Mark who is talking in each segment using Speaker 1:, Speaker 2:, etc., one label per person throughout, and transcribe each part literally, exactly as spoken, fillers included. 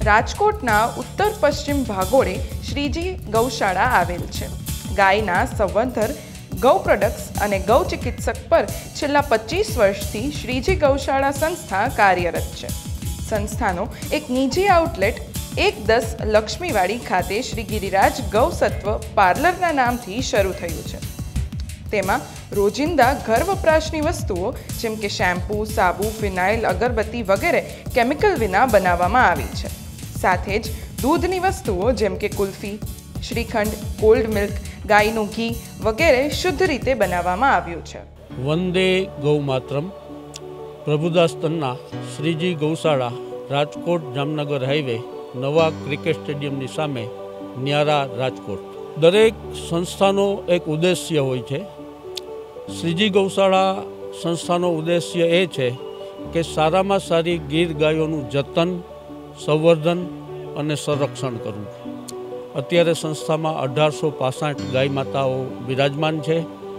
Speaker 1: રાજકોટના ઉત્તર પશ્ચિમ ભાગોળે શ્રીજી ગૌશાળા આવેલ છે। ગાયના સંવર્ધન, ગૌ પ્રોડક્ટ્સ અને ગૌ ચિકિત્સક પર છેલ્લા પચીસ વર્ષથી શ્રીજી ગૌશાળા સંસ્થા કાર્યરત છે। સંસ્થાનો એક નિજી આઉટલેટ એક દસ લક્ષ્મીવાડી ખાતે શ્રી ગિરિરાજ ગૌસત્વ પાર્લરના નામથી શરૂ થયું છે। તેમાં રોજિંદા ઘર વપરાશની વસ્તુઓ જેમ કે શેમ્પૂ, સાબુ, ફિનાઇલ, અગરબત્તી વગેરે કેમિકલ વિના બનાવવામાં આવી છે। સાથે જ દૂધની વસ્તુઓ જેમ કે કુલ્ફી, શ્રીખંડ, કોલ્ડ મિલ્ક, ગાયનું ઘી વગેરે શુદ્ધ રીતે બનાવવામાં આવ્યું છે।
Speaker 2: વંદે ગૌ માતરમ। પ્રભુદાસ તન્ના શ્રીજી ગૌશાળા રાજકોટ જામનગર હાઈવે નવા ક્રિકેટ સ્ટેડિયમની સામે ન્યારા રાજકોટ। દરેક સંસ્થાનો એક ઉદ્દેશ્ય હોય છે। શ્રીજી ગૌશાળા સંસ્થાનો ઉદ્દેશ્ય એ છે કે સારામાં સારી ગીર ગાયોનું જતન, સંવર્ધન અને સંરક્ષણ કરવું। અત્યારે સંસ્થામાં અઢારસો પાસઠ ગાય માતાઓ બિરાજમાન છે।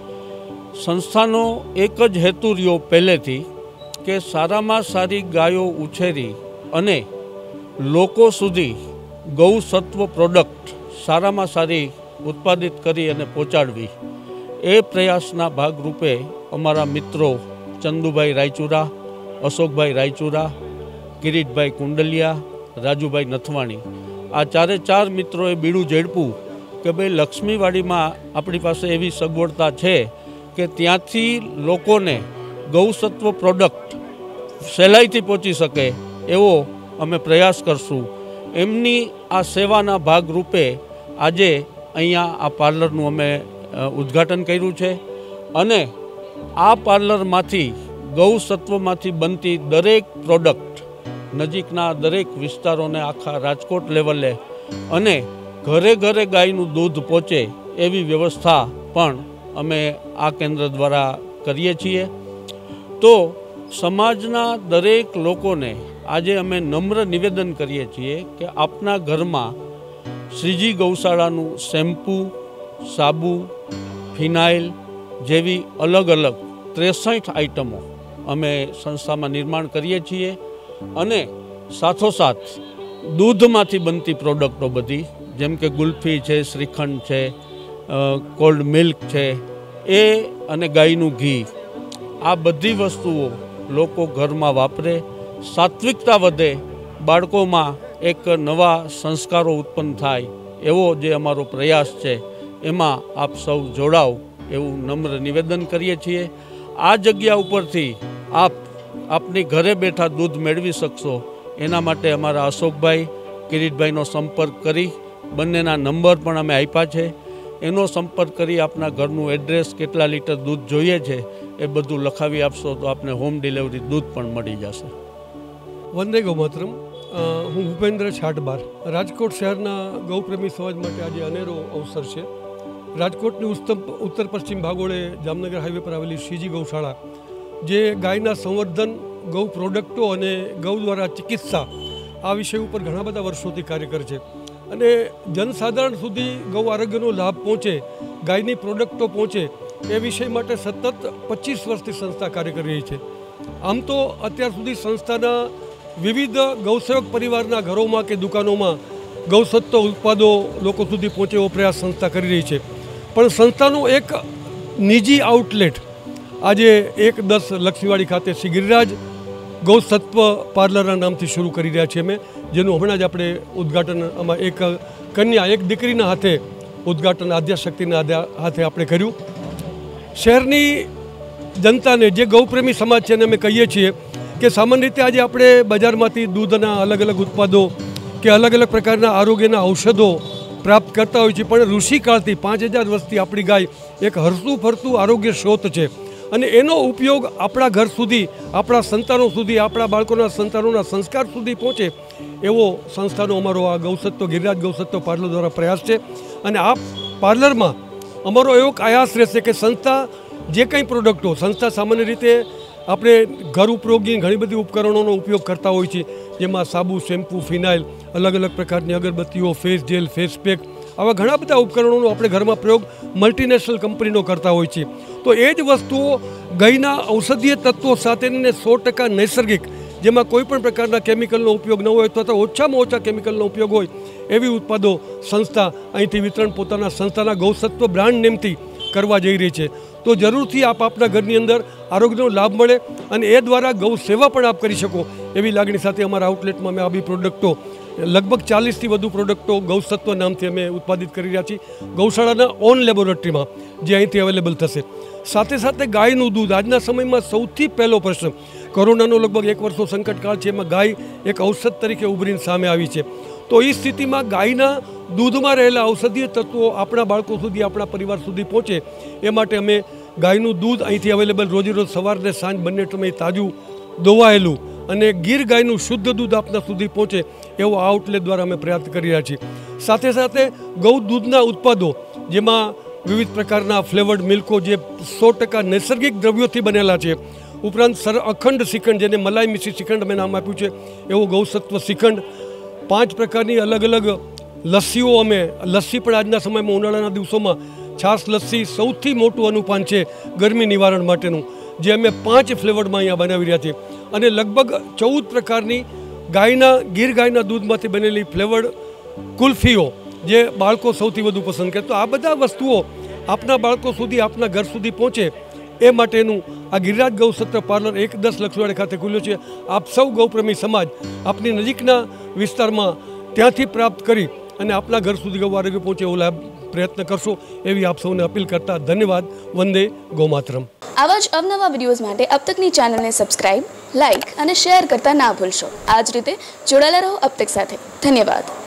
Speaker 2: સંસ્થાનો એક જ હેતુ રહ્યો પહેલેથી કે સારામાં સારી ગાયો ઉછેરી અને લોકો સુધી ગૌ સત્વ પ્રોડક્ટ સારામાં સારી ઉત્પાદિત કરી અને પહોંચાડવી, એ પ્રયાસના ભાગરૂપે અમારા મિત્રો ચંદુભાઈ રાયચુરા, અશોકભાઈ રાયચુરા, કિરીટભાઈ કુંડલિયા, રાજુભાઈ નથવાણી, આ ચારે ચાર મિત્રોએ બીડું ઝડપ્યું કે ભાઈ લક્ષ્મીવાડીમાં આપણી પાસે એવી સગવડતા છે કે ત્યાંથી લોકોને ગૌસત્વ પ્રોડક્ટ સહેલાઈથી પહોંચી શકે એવો અમે પ્રયાસ કરશું। એમની આ સેવાના ભાગરૂપે આજે અહીંયા આ પાર્લરનું અમે ઉદ્ઘાટન કર્યું છે અને આ પાર્લરમાંથી ગૌસત્વમાંથી બનતી દરેક પ્રોડક્ટ નજીકના દરેક વિસ્તારોને આખા રાજકોટ લેવલે અને ઘરે ઘરે ગાયનું દૂધ પહોંચે એવી વ્યવસ્થા પણ અમે આ કેન્દ્ર દ્વારા કરીએ છીએ। તો સમાજના દરેક લોકોને આજે અમે નમ્ર નિવેદન કરીએ છીએ કે આપના ઘરમાં શ્રીજી ગૌશાળાનું શેમ્પૂ, સાબુ, ફિનાઇલ જેવી અલગ અલગ ત્રેસઠ આઇટમો અમે સંસ્થામાં નિર્માણ કરીએ છીએ અને સાથોસાથ દૂધમાંથી બનતી પ્રોડક્ટો બધી જેમ કે ગુલ્ફી છે, શ્રીખંડ છે, કોલ્ડ મિલ્ક છે, એ અને ગાયનું ઘી, આ બધી વસ્તુઓ લોકો ઘરમાં વાપરે, સાત્વિકતા વધે, બાળકોમાં એક નવા સંસ્કારો ઉત્પન્ન થાય એવો જે અમારો પ્રયાસ છે એમાં આપ સૌ જોડાઓ એવું નમ્ર નિવેદન કરીએ છીએ। આ જગ્યા ઉપરથી આપ આપની ઘરે બેઠા દૂધ મેળવી શકશો એના માટે અમારા અશોકભાઈ, કિરીટભાઈનો સંપર્ક કરી બંનેના નંબર પણ અમે આપ્યા છે। એનો સંપર્ક કરી આપના ઘરનું એડ્રેસ, કેટલા લીટર દૂધ જોઈએ છે એ બધું લખાવી આપશો તો આપને હોમ ડિલિવરી દૂધ પણ મળી જશે।
Speaker 3: વંદે ગૌ માતરમ। હું ભૂપેન્દ્ર છાટબાર। રાજકોટ શહેરના ગૌપ્રેમી સમાજ માટે આજે અનેરો અવસર છે। રાજકોટની ઉત્તર પશ્ચિમ ભાગોળે જામનગર હાઈવે પર આવેલી શ્રીજી ગૌશાળા જે ગાયના સંવર્ધન, ગૌ પ્રોડક્ટો અને ગૌ દ્વારા ચિકિત્સા આ વિષય ઉપર ઘણા બધા વર્ષોથી કાર્ય કરે છે અને જનસાધારણ સુધી ગૌ આરોગ્યનો લાભ પહોંચે, ગાયની પ્રોડક્ટો પહોંચે એ વિષય માટે સતત પચીસ વર્ષથી સંસ્થા કાર્ય કરી રહી છે। આમ તો અત્યાર સુધી સંસ્થાના વિવિધ ગૌસેવક પરિવારના ઘરોમાં કે દુકાનોમાં ગૌસત્વ ઉત્પાદો લોકો સુધી પહોંચે એવો પ્રયાસ સંસ્થા કરી રહી છે, પણ સંસ્થાનું એક નિજી આઉટલેટ આજે એક દસ લક્ષ્મીવાડી ખાતે શ્રી ગિરિરાજ ગૌસત્વ પાર્લરના નામથી શરૂ કરી રહ્યા છીએ અમે, જેનું હમણાં જ આપણે ઉદ્ઘાટન આમાં એક કન્યા, એક દીકરીના હાથે ઉદ્ઘાટન આદ્યાશક્તિના હાથે આપણે કર્યું। શહેરની જનતાને, જે ગૌપ્રેમી સમાજ છે એને અમે કહીએ છીએ કે સામાન્ય રીતે આજે આપણે બજારમાંથી દૂધના અલગ અલગ ઉત્પાદો કે અલગ અલગ પ્રકારના આરોગ્યના ઔષધો પ્રાપ્ત કરતા હોય છે, પણ ઋષિકાળથી પાંચ હજાર વર્ષથી આપણી ગાય એક હરતું ફરતું આરોગ્ય સ્ત્રોત છે અને એનો ઉપયોગ આપણા ઘર સુધી, આપણા સંતાનો સુધી, આપણા બાળકોના સંતાનોના સંસ્કાર સુધી પહોંચે એવો સંસ્થાનો અમારો આ ગૌસત્વ ગિરિરાજ ગૌસત્વ પાર્લર દ્વારા પ્રયાસ છે। અને આ પાર્લરમાં અમારો એવો આયાસ રહેશે કે સંસ્થા જે કંઈ પ્રોડક્ટો, સંસ્થા સામાન્ય રીતે આપણે ઘર ઉપયોગી ઘણી બધી ઉપકરણોનો ઉપયોગ કરતા હોય છે, જેમાં સાબુ, શેમ્પૂ, ફિનાઇલ, અલગ અલગ પ્રકારની અગરબત્તીઓ, ફેસ જેલ, ફેસ પેક, આવા ઘણા બધા ઉપકરણોનો આપણે ઘરમાં પ્રયોગ મલ્ટીનેશનલ કંપનીનો કરતા હોય છે। તો એ જ વસ્તુઓ ગાયના ઔષધીય તત્વો સાથેની સો ટકા નૈસર્ગિક જેમાં કોઈ પણ પ્રકારના કેમિકલનો ઉપયોગ ન હોય અથવા તો ઓછામાં ઓછા કેમિકલનો ઉપયોગ હોય એવી ઉત્પાદો સંસ્થા અહીંથી વિતરણ પોતાના સંસ્થાના ગૌસત્વ બ્રાન્ડ નેમથી કરવા જઈ રહી છે। તો જરૂરથી આપ આપના ઘરની અંદર આરોગ્યનો લાભ મળે અને એ દ્વારા ગૌ સેવા પણ આપ કરી શકો એવી લાગણી સાથે અમારા આઉટલેટમાં અમે આ બી પ્રોડક્ટો લગભગ ચાલીસથી વધુ પ્રોડક્ટો ગૌસત્વ નામથી અમે ઉત્પાદિત કરી રહ્યા છીએ ગૌશાળાના ઓન લેબોરેટરીમાં જે અહીંથી અવેલેબલ થશે। સાથે સાથે ગાયનું દૂધ આજના સમયમાં સૌથી પહેલો પ્રશ્ન કોરોનાનો લગભગ એક વર્ષનો સંકટકાળ છે, એમાં ગાય એક ઔષધ તરીકે ઉભરીને સામે આવી છે। તો એ સ્થિતિમાં ગાયના દૂધમાં રહેલા ઔષધીય તત્વો આપણા બાળકો સુધી આપણા પરિવાર સુધી પહોંચે એ માટે અમે ગાયનું દૂધ અહીંથી અવેલેબલ રોજે રોજ સવાર ને સાંજ બંને સમયે તાજું દોવાયેલું અને ગીર ગાયનું શુદ્ધ દૂધ આપના સુધી પહોંચે એવો આ આઉટલેટ દ્વારા અમે પ્રયાસ કરી રહ્યા છીએ। સાથે સાથે ગૌ દૂધના ઉત્પાદો જેમાં વિવિધ પ્રકારના ફ્લેવર્ડ મિલ્કો જે સો ટકા નૈસર્ગિક દ્રવ્યોથી બનેલા છે, ઉપરાંત સર અખંડ શ્રીખંડ જેને મલાઈ મિશ્રી શ્રીખંડ અમે નામ આપ્યું છે એવો ગૌસત્વ શ્રીખંડ, પાંચ પ્રકારની અલગ અલગ લસ્સીઓ અમે લસ્સી પણ આજના સમયમાં ઉનાળાના દિવસોમાં છાશ લસ્સી સૌથી મોટું અનુપાન છે ગરમી નિવારણ માટેનું, જે અમે પાંચ ફ્લેવરમાં અહીંયા બનાવી રહ્યા છીએ અને લગભગ ચૌદ પ્રકારની ગાયના ગીર ગાયના દૂધમાંથી બનેલી ફ્લેવર્ડ કુલ્ફીઓ જે બાળકો સૌથી વધુ પસંદ કરે। તો આ બધા વસ્તુઓ આપના બાળકો સુધી આપના ઘર સુધી પહોંચે એ માટેનું આ ગિરિરાજ ગૌસત્ર પાર્લર એક દસ લક્ષવાડે ખાતે ખુલ્યો છે। આપ સૌ ગૌપ્રેમી સમાજ આપની નજીકના વિસ્તારમાં ત્યાંથી પ્રાપ્ત કરી અને આપના ઘર સુધી ગૌ આરોગ્ય પહોંચે એવો લાભ પ્રયત્ન કરશો એવી આપ સૌને અપીલ કરતા ધન્યવાદ। વંદે ગૌમાતરમ।
Speaker 4: આવા જ અવનવા વિડીયોઝ માટે અબ તકની ચેનલને સબસ્ક્રાઇબ, લાઇક અને શેર કરતા ના ભૂલશો। આ જ રીતે જોડાયેલા રહો અબ તક સાથે। ધન્યવાદ।